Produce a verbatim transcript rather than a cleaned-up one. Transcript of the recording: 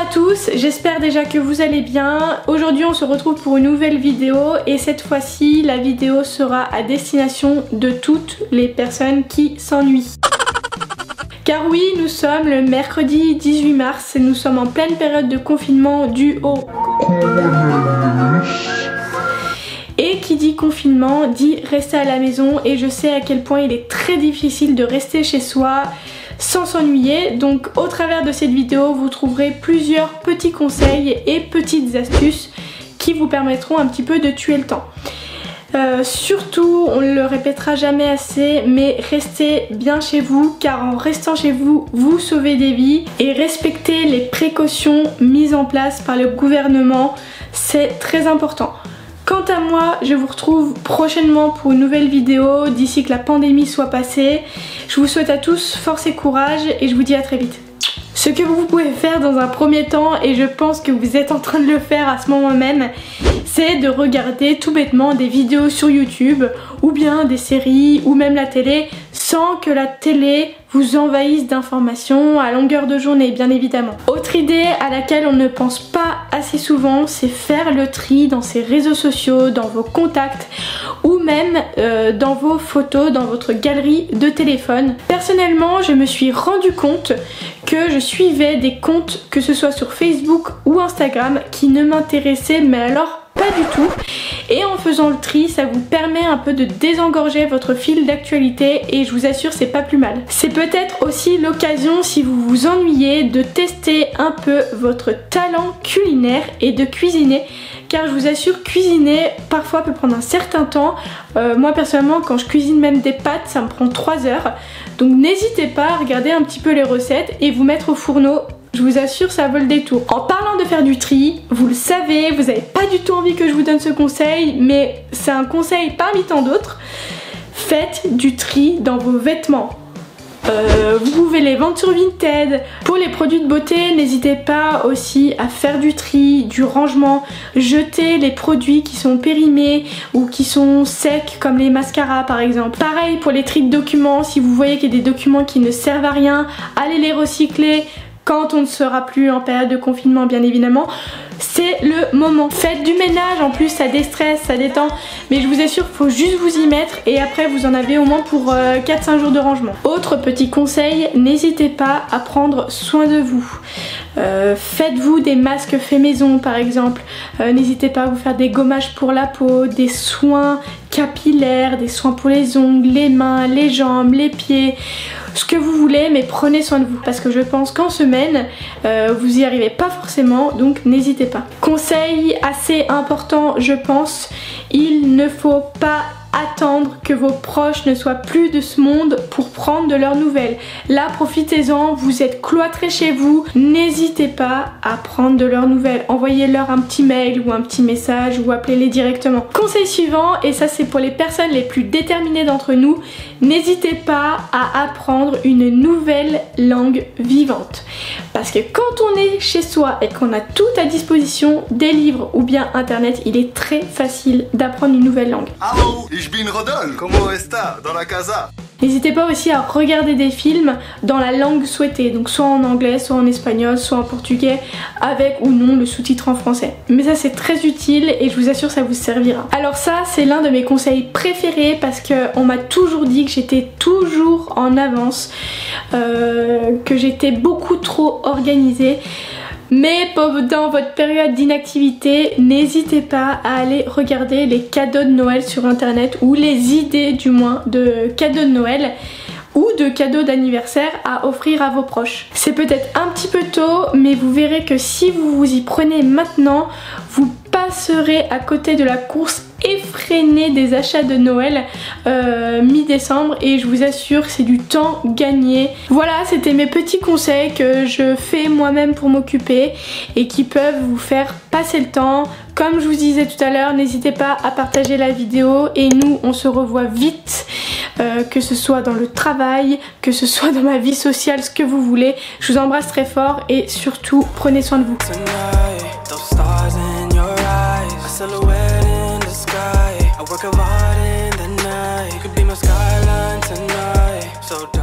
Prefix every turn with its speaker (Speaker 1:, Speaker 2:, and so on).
Speaker 1: à tous, j'espère déjà que vous allez bien. Aujourd'hui on se retrouve pour une nouvelle vidéo et cette fois-ci la vidéo sera à destination de toutes les personnes qui s'ennuient. Car oui, nous sommes le mercredi dix-huit mars et nous sommes en pleine période de confinement dû au Et qui dit confinement dit rester à la maison, et je sais à quel point il est très difficile de rester chez soi sans s'ennuyer. Donc au travers de cette vidéo vous trouverez plusieurs petits conseils et petites astuces qui vous permettront un petit peu de tuer le temps. Euh, surtout, on ne le répétera jamais assez, mais restez bien chez vous, car en restant chez vous, vous sauvez des vies, et respectez les précautions mises en place par le gouvernement, c'est très important. Quant à moi, je vous retrouve prochainement pour une nouvelle vidéo d'ici que la pandémie soit passée. Je vous souhaite à tous force et courage et je vous dis à très vite. Ce que vous pouvez faire dans un premier temps, et je pense que vous êtes en train de le faire à ce moment même, c'est de regarder tout bêtement des vidéos sur YouTube ou bien des séries ou même la télé sans que la télé vous envahisse d'informations à longueur de journée, bien évidemment. Autre idée à laquelle on ne pense pas assez souvent, c'est faire le tri dans ses réseaux sociaux, dans vos contacts ou même euh, dans vos photos, dans votre galerie de téléphone. Personnellement, je me suis rendu compte que je suivais des comptes, que ce soit sur Facebook ou Instagram, qui ne m'intéressaient mais alors pas du tout, et en faisant le tri ça vous permet un peu de désengorger votre fil d'actualité et je vous assure c'est pas plus mal. C'est peut-être aussi l'occasion, si vous vous ennuyez, de tester un peu votre talent culinaire et de cuisiner, car je vous assure cuisiner parfois peut prendre un certain temps. Euh, moi personnellement quand je cuisine même des pâtes ça me prend trois heures, donc n'hésitez pas à regarder un petit peu les recettes et vous mettre au fourneau. Je vous assure, ça vaut le détour. En parlant de faire du tri, vous le savez, vous n'avez pas du tout envie que je vous donne ce conseil, mais c'est un conseil parmi tant d'autres. Faites du tri dans vos vêtements. Euh, vous pouvez les vendre sur Vinted. Pour les produits de beauté, n'hésitez pas aussi à faire du tri, du rangement. Jetez les produits qui sont périmés ou qui sont secs, comme les mascaras par exemple. Pareil pour les tris de documents, si vous voyez qu'il y a des documents qui ne servent à rien, allez les recycler. Quand on ne sera plus en période de confinement bien évidemment, c'est le moment. Faites du ménage, en plus ça déstresse, ça détend, mais je vous assure qu'il faut juste vous y mettre et après vous en avez au moins pour euh, quatre cinq jours de rangement. Autre petit conseil, n'hésitez pas à prendre soin de vous. Euh, Faites-vous des masques faits maison par exemple, euh, n'hésitez pas à vous faire des gommages pour la peau, des soins capillaires, des soins pour les ongles, les mains, les jambes, les pieds, ce que vous voulez, mais prenez soin de vous parce que je pense qu'en semaine euh, vous y arrivez pas forcément, donc n'hésitez pas. Conseil assez important je pense, il ne faut pas attendre que vos proches ne soient plus de ce monde pour prendre de leurs nouvelles. Là profitez-en, vous êtes cloîtrés chez vous, n'hésitez pas à prendre de leurs nouvelles. Envoyez-leur un petit mail ou un petit message ou appelez-les directement. Conseil suivant, et ça c'est pour les personnes les plus déterminées d'entre nous, n'hésitez pas à apprendre une nouvelle langue vivante. Parce que quand on est chez soi et qu'on a tout à disposition, des livres ou bien internet, il est très facile d'apprendre une nouvelle langue.
Speaker 2: Hello, ich bin Rodolphe. Comment está dans la casa?
Speaker 1: N'hésitez pas aussi à regarder des films dans la langue souhaitée, donc soit en anglais, soit en espagnol, soit en portugais, avec ou non le sous-titre en français. Mais ça c'est très utile et je vous assure ça vous servira. Alors ça c'est l'un de mes conseils préférés parce qu'on m'a toujours dit que j'étais toujours en avance, euh, que j'étais beaucoup trop organisée. Mais dans votre période d'inactivité, n'hésitez pas à aller regarder les cadeaux de Noël sur internet, ou les idées du moins de cadeaux de Noël ou de cadeaux d'anniversaire à offrir à vos proches. C'est peut-être un petit peu tôt, mais vous verrez que si vous vous y prenez maintenant, vous passerez à côté de la course effrénée des achats de Noël euh, mi-décembre, et je vous assure c'est du temps gagné. Voilà, c'était mes petits conseils que je fais moi-même pour m'occuper et qui peuvent vous faire passer le temps. Comme je vous disais tout à l'heure, n'hésitez pas à partager la vidéo et nous on se revoit vite, euh, que ce soit dans le travail, que ce soit dans ma vie sociale, ce que vous voulez. Je vous embrasse très fort et surtout prenez soin de vous. I work hard in the night, you could be my skyline tonight, so